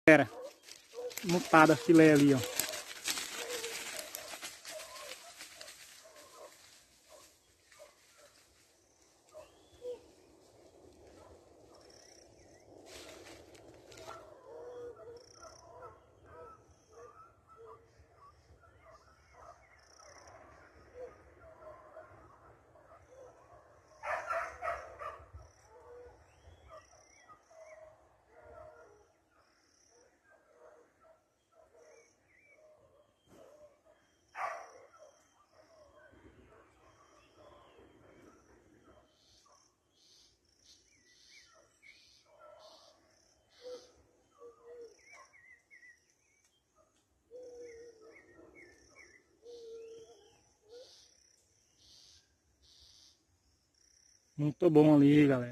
Era montada filé ali, ó. Muito bom ali, galera.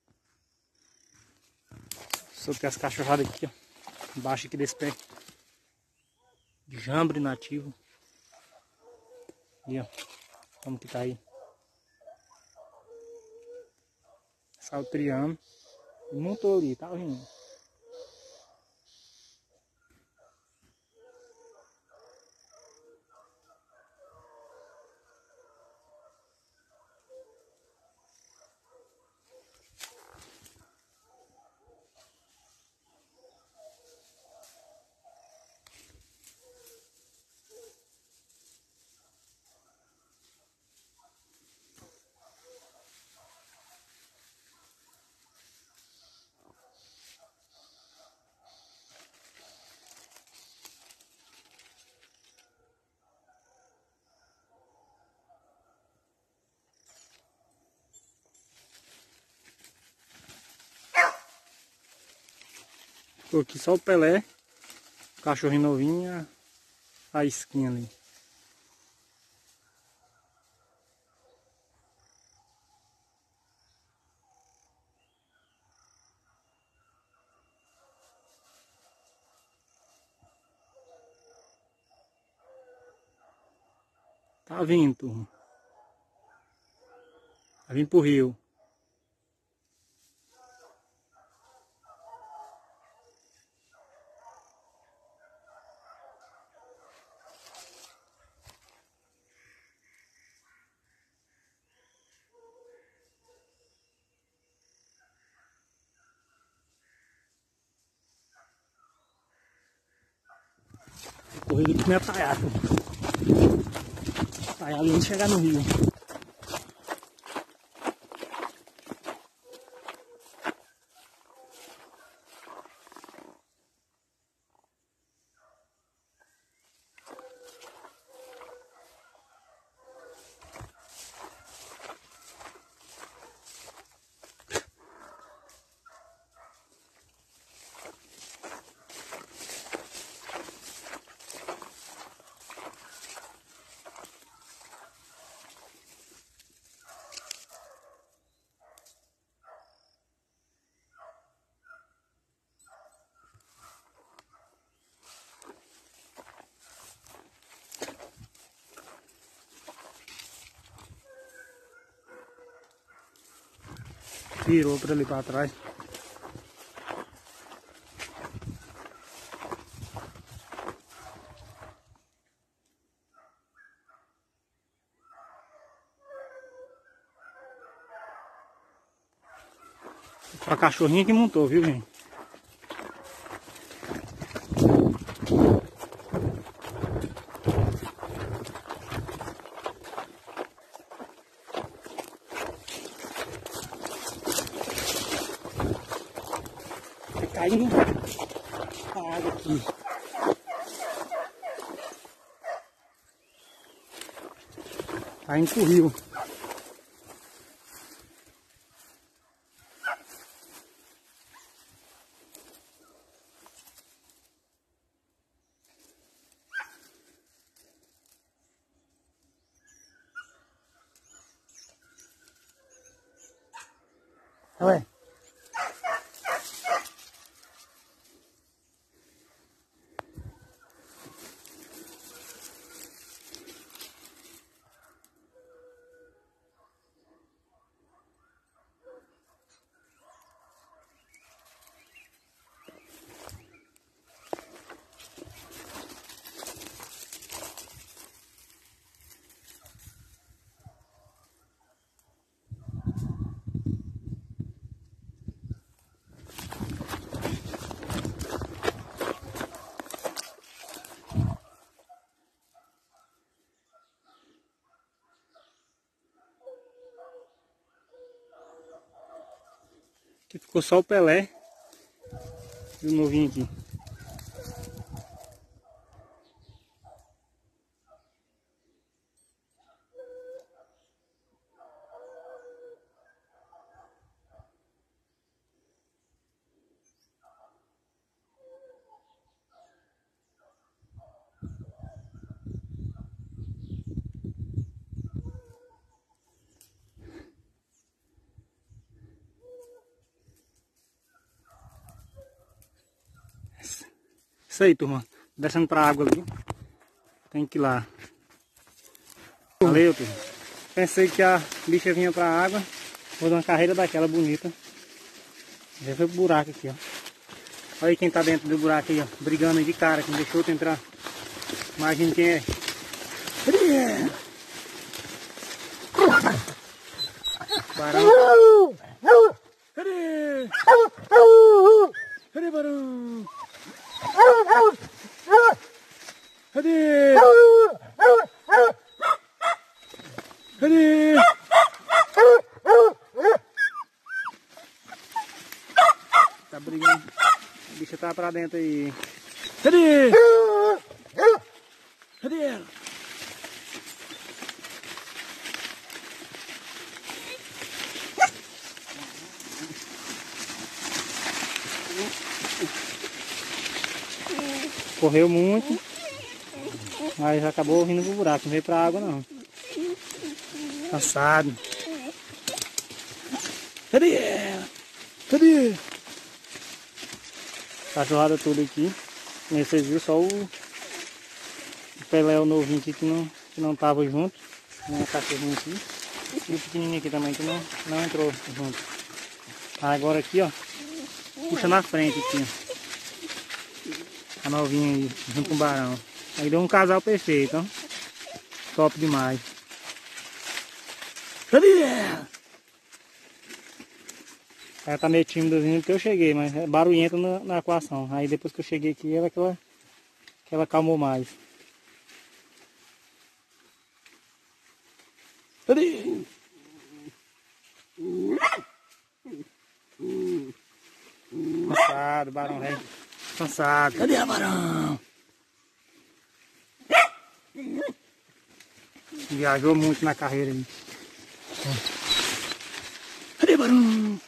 Soltei as cachorradas aqui, ó. Embaixo aqui desse pé de jambre nativo. E ó, como que tá aí. Saltriando. E montou ali, tá vindo. Ficou aqui só o Pelé, o cachorrinho novinho, a esquinha ali. Tá vindo, turma. Tá vindo pro rio. Corrida aqui meio atalhado. Aí ali antes de chegar no rio. Virou pra ali pra trás. Foi a cachorrinha que montou, viu, gente? Tá caindo a água aqui. Tá indo pro rio. Ué. Aqui ficou só o Pelé e o novinho aqui. Isso aí, turma. Descendo pra água ali. Tem que ir lá. Valeu, turma. Pensei que a bicha vinha pra água. Vou dar uma carreira daquela bonita. Já foi pro buraco aqui, ó. Olha aí quem tá dentro do buraco aí, ó. Brigando aí de cara, que não deixou outro entrar. Imagina quem é. Barão. Cadê? Cadê, Barão? Cadê? Cadê? Tá brigando. A bicha tá pra dentro aí. Cadê? Cadê ela? Correu muito, mas acabou vindo pro buraco, não veio pra água não. Cansado. Cadê ela? Cadê? Cachorrada toda aqui. E vocês viram só o Pelé, o novinho aqui que não tava junto. Uma cachorrinha aqui. E o pequenininho aqui também que não entrou junto. Agora aqui, ó. Puxa na frente aqui, ó. A novinha aí, junto com o Barão. Aí deu um casal perfeito, ó. Top demais. Cadê ela? Ela tá meio tímidazinha porque eu cheguei, mas é barulhenta na equação. Aí depois que eu cheguei aqui, ela calmou mais. Cadê? Cansado, Barão, velho. Cansado. Cadê a Barão? Viajou muito na carreira aí. Cadê Barão?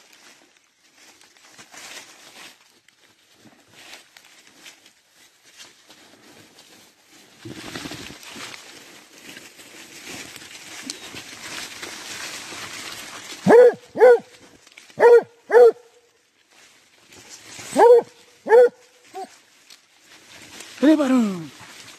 Cadê Barão?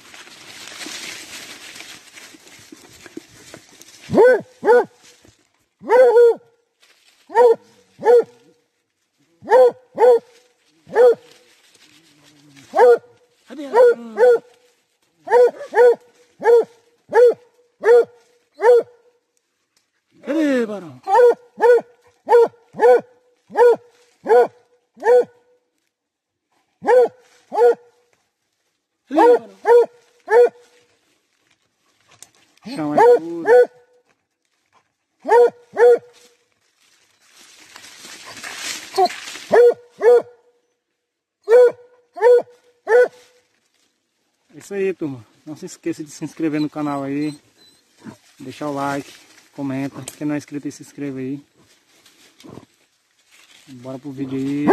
Cadê ela? Cadê, Barão? Chão é duro. É isso aí, turma. Não se esqueça de se inscrever no canal aí. Deixar o like, comenta. Quem não é inscrito aí, se inscreva aí. Bora pro vídeo aí.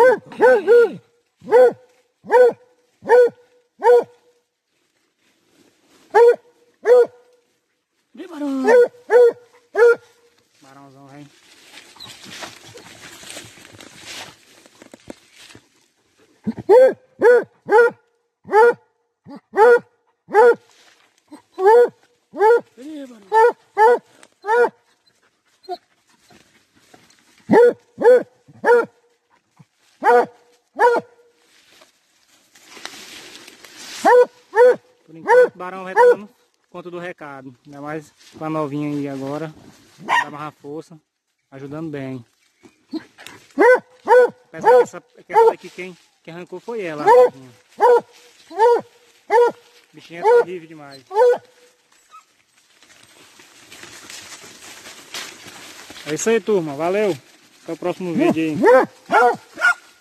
Vem, Barão! Barãozão, vem. Vem, Barão! Por enquanto o Barão vai estar dando conta do recado. Ainda mais com a novinha aí agora. Vai dar mais força. Ajudando bem. Apesar que essa daqui quem arrancou foi ela. A bichinha é terrível demais. É isso aí, turma. Valeu! Até o próximo vídeo aí.